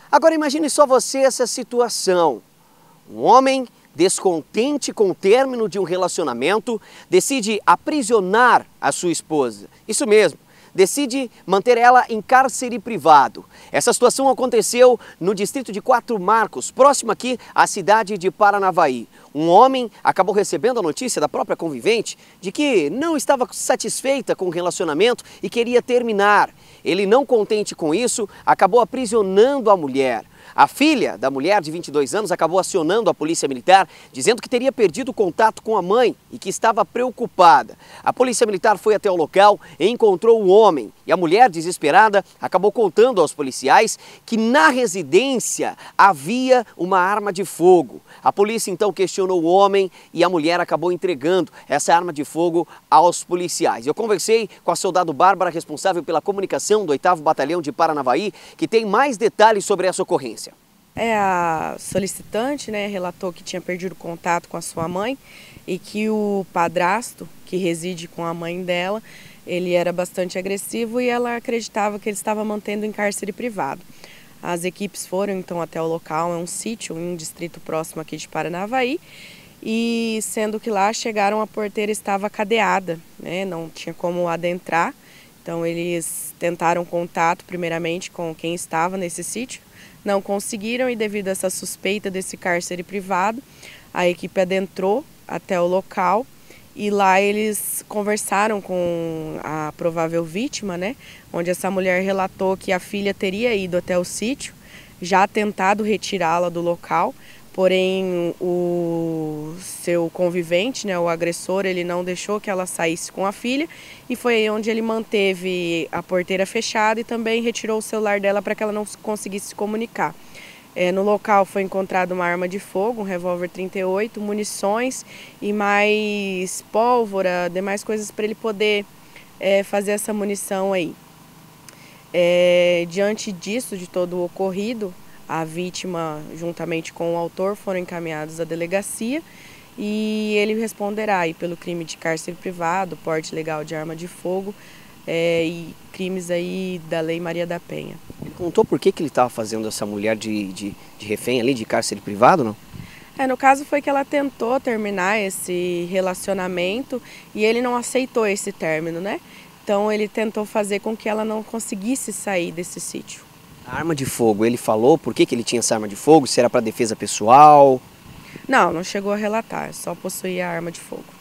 Agora imagine só você essa situação. Um homem descontente com o término de um relacionamento decide aprisionar a sua esposa. Isso mesmo, decide manter ela em cárcere privado. Essa situação aconteceu no distrito de Quatro Marcos, próximo aqui à cidade de Paranavaí. Um homem acabou recebendo a notícia da própria convivente de que não estava satisfeita com o relacionamento e queria terminar. Ele, não contente com isso, acabou aprisionando a mulher. A filha da mulher de 22 anos acabou acionando a polícia militar, dizendo que teria perdido o contato com a mãe e que estava preocupada. A polícia militar foi até o local e encontrou o homem. E a mulher, desesperada, acabou contando aos policiais que na residência havia uma arma de fogo. A polícia então questionou o homem e a mulher acabou entregando essa arma de fogo aos policiais. Eu conversei com a soldado Bárbara, responsável pela comunicação do 8º Batalhão de Paranavaí, que tem mais detalhes sobre essa ocorrência. A solicitante, relatou que tinha perdido contato com a sua mãe e que o padrasto, que reside com a mãe dela, ele era bastante agressivo e ela acreditava que ele estava mantendo em cárcere privado. As equipes foram então até o local, é um sítio em um distrito próximo aqui de Paranavaí, e sendo que lá chegaram, a porteira estava cadeada, não tinha como adentrar. Então eles tentaram contato primeiramente com quem estava nesse sítio, não conseguiram, e devido a essa suspeita desse cárcere privado, a equipe adentrou até o local e lá eles conversaram com a provável vítima, onde essa mulher relatou que a filha teria ido até o sítio, já tentado retirá-la do local, porém o seu convivente, o agressor, ele não deixou que ela saísse com a filha, e foi aí onde ele manteve a porteira fechada e também retirou o celular dela para que ela não conseguisse se comunicar. No local foi encontrada uma arma de fogo, um revólver 38, munições e mais pólvora, demais coisas para ele poder fazer essa munição aí. Diante disso, de todo o ocorrido, a vítima, juntamente com o autor, foram encaminhados à delegacia e ele responderá aí pelo crime de cárcere privado, porte ilegal de arma de fogo e crimes aí da Lei Maria da Penha. Ele contou por que ele estava fazendo essa mulher de refém ali, de cárcere privado, não? No caso foi que ela tentou terminar esse relacionamento e ele não aceitou esse término, Então ele tentou fazer com que ela não conseguisse sair desse sítio. A arma de fogo, ele falou por que ele tinha essa arma de fogo? Se era para defesa pessoal? Não chegou a relatar, só possuía a arma de fogo.